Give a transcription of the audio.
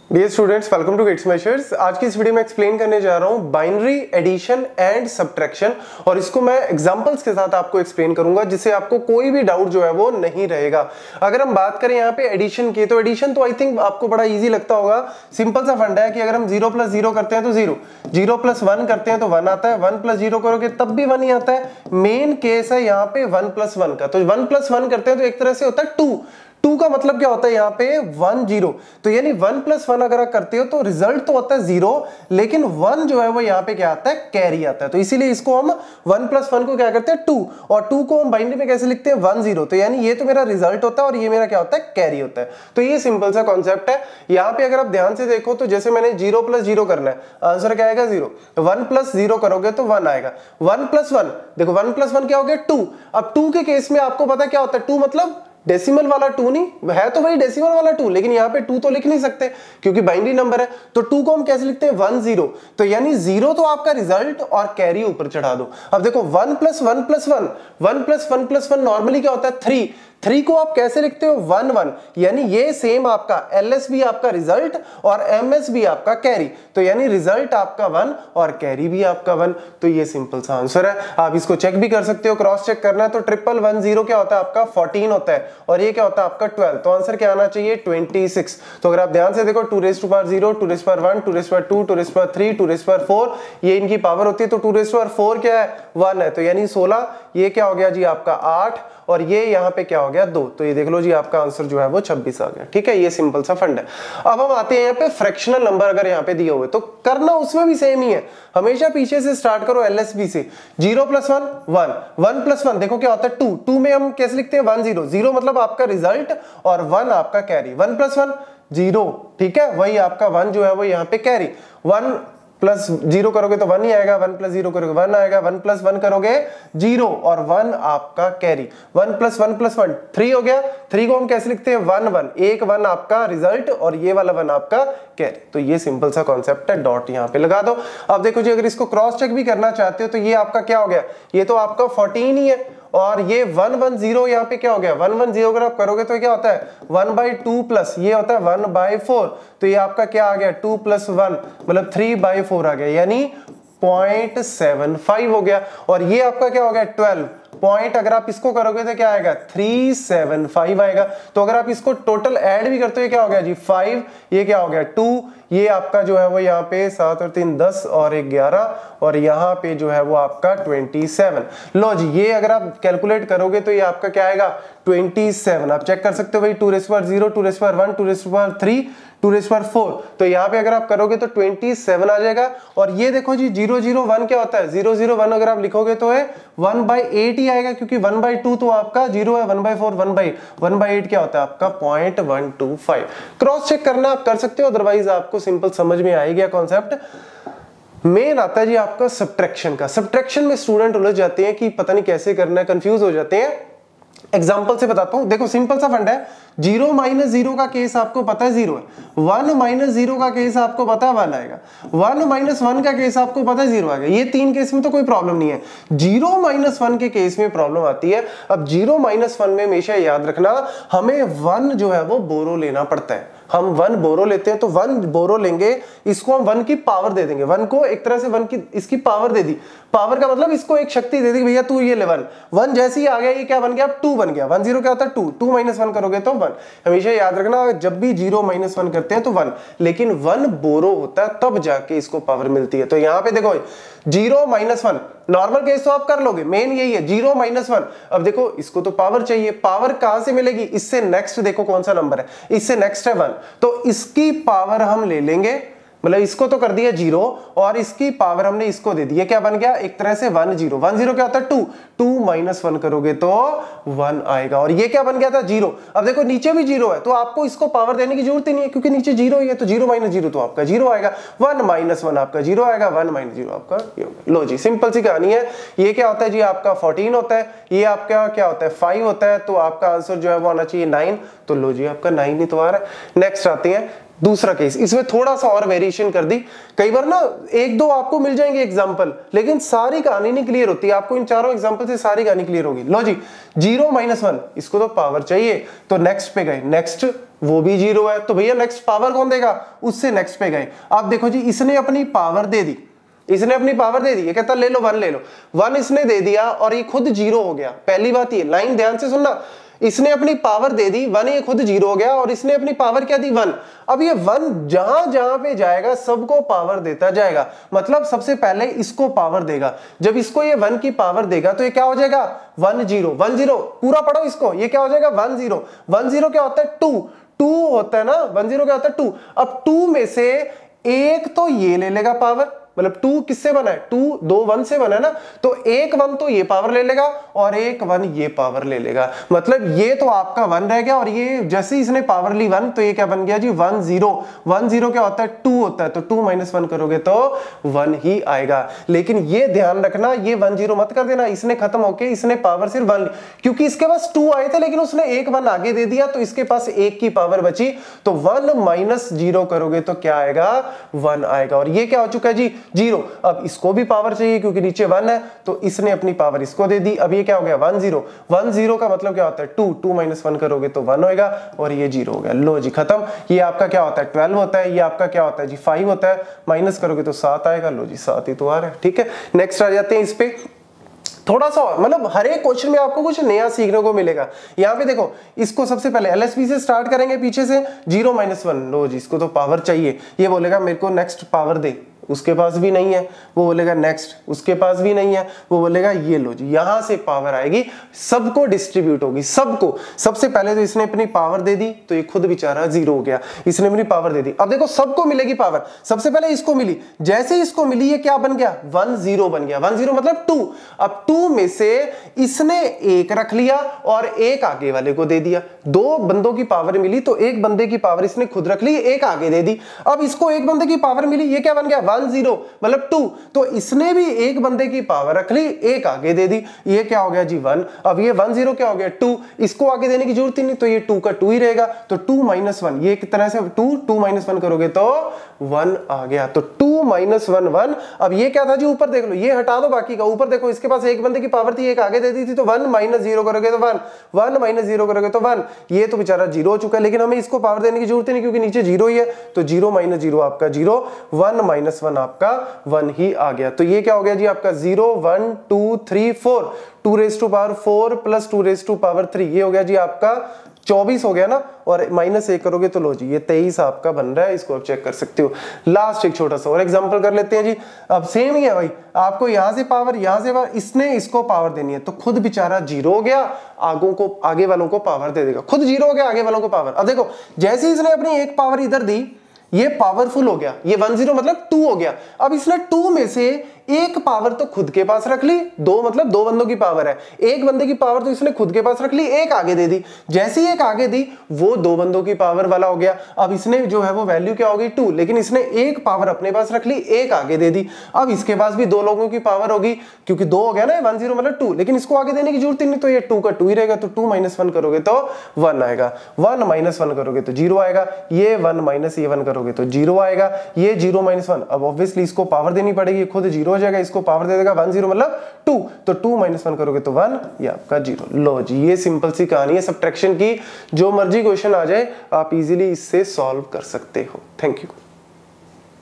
Dear students, welcome to kids measures. आज की इस वीडियो में एक्सप्लेन करने जा रहा हूं बाइनरी एडिशन एंड सब्ट्रैक्शन, और इसको मैं एग्जांपल्स के साथ आपको एक्सप्लेन करूंगा जिससे आपको कोई भी डाउट जो है वो नहीं रहेगा। अगर हम बात करें यहाँ पे एडिशन की, तो एडिशन तो आई थिंक आपको बड़ा इजी लगता होगा। सिंपल सा फंडा है कि अगर हम 0 + 0 करते हैं तो 0, 0 + 1 करते हैं तो 1 आता है, 1 + 0 करोगे तब भी 1 ही आता है। मेन केस है यहाँ पे 1 + 1 का, तो 1 + 1 करते हैं तो एक तरह से होता है 2 का मतलब क्या होता है यहाँ पे 1 0, तो यानी 1 + 1 अगर आप करते हो तो रिजल्ट तो होता है 0, लेकिन 1 जो है वो यहाँ पे क्या आता है, कैरी आता है। तो इसीलिए इसको हम 1 + 1 को क्या करते हैं 2, और 2 को हम बाइनरी में कैसे लिखते हैं 1 0, तो यानी ये तो मेरा रिजल्ट होता है और ये मेरा क्या होता है, कैरी होता है। तो ये सिंपल सा कॉन्सेप्ट है। यहाँ पे अगर आप ध्यान से देखो तो जैसे मैंने 0 + 0 करना है, आंसर क्या आएगा 0। 1 + 0 करोगे तो 1 आएगा। 1 + 1 देखो, 1 + 1 क्या हो गया 2। अब 2 के केस में आपको पता क्या होता है, 2 मतलब डेसिमल वाला 2 नहीं है, तो वही डेसिमल वाला 2, लेकिन यहाँ पे 2 तो लिख नहीं सकते क्योंकि बाइनरी नंबर है। तो 2 को हम कैसे लिखते हैं 1 0, तो यानी 0 तो आपका रिजल्ट और कैरी ऊपर चढ़ा दो। अब देखो 1 + 1 + 1, 1 + 1 + 1 नॉर्मली क्या होता है 3, 3 को आप कैसे लिखते हो 1 1, यानी ये सेम आपका LS भी आपका रिजल्ट और MS भी आपका कैरी, तो यानी रिजल्ट आपका 1 और कैरी भी आपका 1। तो ये सिंपल सा आंसर है। आप इसको चेक भी कर सकते हो, क्रॉस चेक करना है तो 1 क्या होता है आपका 14 होता है, और ये क्या होता है आपका 12, तो आंसर क्या आना चाहिए 26। तो अगर आप ध्यान से देखो 2⁻0, 2⁻1, 2⁻2, 2⁻3, 2⁻4 ये इनकी पावर होती है, तो 2⁻4 क्या है 1 है, तो यानी 16, ये क्या हो गया जी आपका 8, और ये यहाँ पे क्या हो गया 2, तो ये देख लो जी आपका आंसर जो है वो 26 आ गया। ठीक है, ये सिंपल सा फंड है। अब हम आते हैं यहाँ पे फ्रैक्शनल नंबर अगर यहाँ पे दिए हुए, तो करना उसमें भी सेम ही है, हमेशा पीछे से स्टार्ट करो LSB से। 0 + 1 1, 1 + 1 देखो क्या होता है 2, 2 में हम कैसे लिखते हैं 1 0, 0 मतलब आपका रिजल्ट और 1 आपका कैरी। 1 + 1 0, ठीक है, वही आपका 1 जो है वो यहाँ पे कैरी। 1 + 0 करोगे तो 1 ही आएगा, 1 + 0 करोगे 1 आएगा, 1 + 1 करोगे 0 और 1 आपका कैरी। 1 + 1 + 1 3 हो गया, 3 को हम कैसे लिखते हैं 1 1, एक 1 आपका रिजल्ट और ये वाला 1 आपका कैरी। तो ये सिंपल सा कॉन्सेप्ट है, डॉट यहाँ पे लगा दो। अब देखो जी, अगर इसको क्रॉस चेक भी करना चाहते हो तो ये आपका क्या हो गया, ये तो आपका 14 ही है, और ये 1 1 0 यहाँ पे क्या हो गया 1 1 0, अगर आप करोगे तो क्या होता है 1/2 प्लस ये होता है 1/4, तो ये आपका क्या आ गया 2 + 1 मतलब 3/4 आ गया, यानी 0.75 हो गया। और ये आपका क्या हो गया 12 पॉइंट, अगर आप इसको करोगे तो क्या आएगा 375 आएगा। तो अगर आप इसको टोटल ऐड भी करते हो क्या हो गया जी 5, ये क्या हो गया 2, ये आपका जो है वो यहाँ पे 7 और 3 10 और 1 11, और यहाँ पे जो है वो आपका 27। लो जी, ये अगर आप कैलकुलेट करोगे तो ये आपका क्या आएगा 27। आप चेक कर सकते हो भाई 2⁻0, 2⁻1, 2⁻3, 2⁻4, तो यहाँ पे अगर आप करोगे तो 27 आ जाएगा। और ये देखो जी 0 0 1 क्या होता है 0 0 1 अगर आप लिखोगे तो है 1/8 ही आएगा, क्योंकि 1/2 तो आपका 0 है, 1/4 1/8 क्या होता है आपका 0.125। क्रॉस चेक करना आप कर सकते हो, अदरवाइज आपको सिंपल समझ में आ ही गया कॉन्सेप्ट। मेन आता है जी आपका सब्ट्रैक्शन का। सब्ट्रैक्शन में स्टूडेंट उलझ जाते हैं कि पता नहीं कैसे करना है, कंफ्यूज हो जाते हैं। एग्जाम्पल से बताता हूं, देखो सिंपल सा फंड है। 0 - 0 का केस आपको पता है 0 है, 1 - 0 का केस आपको पता है 1 आएगा, 1 - 1 का केस आपको पता है 0 आएगा। ये 3 केस में तो कोई प्रॉब्लम नहीं है, 0 - 1 के केस में प्रॉब्लम आती है। अब 0 - 1 में हमेशा याद रखना, हमें 1 जो है वो बोरो लेना पड़ता है। हम 1 बोरो लेते हैं, तो 1 बोरो लेंगे, इसको हम 1 की पावर दे देंगे, 1 को एक तरह से 1 की इसकी पावर दे दी। पावर का मतलब इसको एक शक्ति दे दी, भैया तू ये ले 1 जैसे ही आ गया, ये क्या बन गया 2 बन गया। 1 0 क्या होता है 2, 2 - 1 करोगे तो 1। हमेशा याद रखना, जब भी 0 - 1 करते हैं तो 1, लेकिन 1 बोरो होता है तब जाके इसको पावर मिलती है। तो यहाँ पे देखो 0 - 1 नॉर्मल केस तो आप कर लोगे, मेन यही है 0 - 1। अब देखो इसको तो पावर चाहिए, पावर कहां से मिलेगी, इससे नेक्स्ट देखो कौन सा नंबर है, इससे नेक्स्ट है 1, तो इसकी पावर हम ले लेंगे, मतलब इसको तो कर दिया 0 और इसकी पावर हमने इसको दे दी, ये क्या बन गया एक तरह से 1 0। 1 0 क्या होता है 2, 2 - 1 करोगे तो 1 आएगा, और ये क्या बन गया था 0। अब देखो नीचे भी 0 है, तो आपको इसको पावर देने की जरूरत ही नहीं है, क्योंकि नीचे 0 ही है, तो 0 - 0 तो आपका 0 आएगा, 1 - 1 आपका 0 आएगा, 1 - 0 आपका ये होगा। लो जी, सिंपल सी कहानी है। ये क्या होता है जी आपका 14 होता है, ये आपका क्या होता है 5 होता है, तो आपका आंसर जो है वो आना चाहिए 9। तो लो जी आपका 9 ही तो आ रहा है। नेक्स्ट आते हैं दूसरा केस, इसमें थोड़ा सा और वेरिएशन कर दी। कई बार ना 1-2 आपको मिल जाएंगे एग्जांपल, लेकिन सारी कहानी नहीं क्लियर होती। आपको इन चारों एग्जांपल से सारी कहानी क्लियर होगी। लो जी 0 - 1 इसको तो पावर चाहिए, तो नेक्स्ट पे गए, नेक्स्ट वो भी 0 है, तो भैया नेक्स्ट पावर कौन देगा, उससे नेक्स्ट पे गए। अब देखो जी, इसने अपनी पावर दे दी, इसने अपनी पावर दे दी, ये कहता ले लो 1 ले लो, 1 इसने दे दिया और ये खुद 0 हो गया। पहली बात ये लाइन ध्यान से सुनना, इसने अपनी पावर दे दी 1, ये खुद 0 हो गया और इसने अपनी पावर क्या दी 1। अब ये 1 जहां जहां पे जाएगा सबको पावर देता जाएगा, मतलब सबसे पहले इसको पावर देगा। जब इसको ये 1 की पावर देगा तो ये क्या हो जाएगा 1 0 1 0, पूरा पढ़ो इसको, ये क्या हो जाएगा 1 0 1 0 क्या होता है 2 होता है ना, 1 0 क्या होता है 2। अब 2 में से एक तो ये ले लेगा पावर, मतलब 2 किससे बना है, 2 2 1 से बना है ना, तो एक 1 तो ये पावर ले लेगा और एक 1 ये पावर ले लेगा, मतलब ये तो आपका 1 रह गया और ये जैसे ही इसने पावर ली 1 तो ये क्या बन गया जी 1 0 1 0 क्या होता है 2 होता है, तो 2 - 1 करोगे तो 1 ही आएगा। लेकिन ये ध्यान रखना, ये 1 0 मत कर देना, इसने खत्म होके इसने पावर सिर्फ 1 ली, क्योंकि इसके पास 2 आए थे लेकिन उसने एक 1 आगे दे दिया तो इसके पास 1 की पावर बची, तो 1 - 0 करोगे तो क्या आएगा 1 आएगा। और ये क्या हो चुका है जी 0। अब इसको भी पावर चाहिए क्योंकि नीचे 1 है, तो इसने अपनी पावर इसको दे दी। अब ये क्या हो गया 1 0 1 0 का मतलब क्या होता है 2 2 - 1 करोगे तो 1 होएगा और ये 0 हो गया। लो जी खत्म। ये आपका क्या होता है 12 होता है, ये आपका क्या होता है जी 5 होता है, माइनस करोगे तो 7 आएगा। लो जी 7 ही तो आ रहा है, ठीक है। नेक्स्ट आ जाते हैं इस पे, थोड़ा सा मतलब हर एक क्वेश्चन में आपको कुछ नया सीखने को मिलेगा। यहाँ पे देखो, इसको सबसे पहले एलएसपी से स्टार्ट करेंगे, पीछे से 0 - 1। लो जी, इसको तो पावर चाहिए, ये बोलेगा मेरे को नेक्स्ट पावर दे, उसके पास भी नहीं है, वो बोलेगा नेक्स्ट, उसके पास भी नहीं है, वो बोलेगा ये लो जी, यहां से पावर आएगी, सबको डिस्ट्रीब्यूट होगी, सबको। सबसे पहले तो इसने अपनी पावर दे दी तो ये खुद बेचारा 0 हो गया, इसने अपनी पावर दे दी। अब देखो सबको मिलेगी पावर, सबसे पहले इसको मिली, जैसे ही इसको मिली ये क्या बन गया 1 0 बन गया, 1 0 मतलब 2। अब 2 में से इसने 1 रख लिया और 1 आगे वाले को दे दिया। 2 बंदों की पावर मिली तो एक बंदे की पावर इसने खुद रख ली, 1 आगे दे दी। अब इसको एक बंदे की पावर मिली, ये क्या बन गया 1 0 मतलब 2, तो इसने भी एक बंदे की पावर रख ली, 1 आगे दे दी, ये क्या हो गया जी 1। अब ये 1 0 क्या हो गया 2, इसको आगे देने की जरूरत ही नहीं, तो ये 2 का 2 ही रहेगा, तो 2 - 1, ये एक तरह से 2 2 - 1 करोगे तो 1 आ गया, तो 2 - 1 1। अब ये क्या था जी ऊपर देख लो, ये हटा दो बाकी का, ऊपर देखो इसके पास एक बंदे की पावर थी, 1 आगे दे दी थी, तो 1 - 0 करोगे तो 1 1 - 0 करोगे तो 1। ये तो बेचारा 0 हो चुका है, लेकिन हमें इसको पावर देने की जरूरत ही नहीं क्योंकि नीचे 0 ही है, तो 0 - 0 आपका 0, 1 - 1 आपका 1 ही आ गया। तो ये क्या हो गया जी आपका 0 1 2 3 4, 2 raised to power 4 plus 2 raised to power 3, ये हो गया जी आपका 24 हो गया ना, और -1 करोगे तो लो जी ये 23 आपका बन रहा है, इसको आप चेक कर सकते हो। लास्ट एक छोटा सा और एग्जांपल कर लेते हैं जी। अब सेम ही है भाई, आपको यहां से पावर, यहां से पावर, इसने इसको पावर देनी है, तो खुद बेचारा 0 हो गया, आगे वालों को पावर दे देगा, खुद 0 हो गया, आगे वालों को पावर। अब देखो जैसे इसने अपनी एक पावर इधर दी, ये पावरफुल हो गया, ये 1 0 मतलब 2 हो गया। अब इसने 2 में से एक पावर तो खुद के पास रख ली, 2 मतलब 2 बंदों की पावर है, एक बंदे की पावर तो इसने खुद के पास रख ली, 1 आगे दे दी, जैसे ही 1 आगे दी वो 2 बंदों की पावर वाला हो गया। अब इसने जो है वो वैल्यू क्या हो गई 2, लेकिन इसने एक पावर अपने पास रख ली, 1 आगे दे दी। अब इसके पास भी 2 लोगों की पावर होगी, क्योंकि 2 हो गया ना, 1 0 मतलब 2, लेकिन इसको आगे देने की जरूरत ही नहीं, तो ये 2 का 2 ही रहेगा, तो 2 - 1 करोगे तो 1 आएगा, 1 - 1 करोगे तो 0 आएगा, ये 1 - ये 1 करोगे तो 0 आएगा, ये 0 - 1। अब ऑब्वियसली इसको पावर देनी पड़ेगी, खुद 0 हो जाएगा, इसको पावर दे देगा 1 0 मतलब 2, तो 2 - 1 करोगे तो 1, ये आपका 0। लो जी ये सिंपल सी कहानी है सब्ट्रैक्शन की, जो मर्जी क्वेश्चन आ जाए आप इजीली इससे सॉल्व कर सकते हो। Thank you.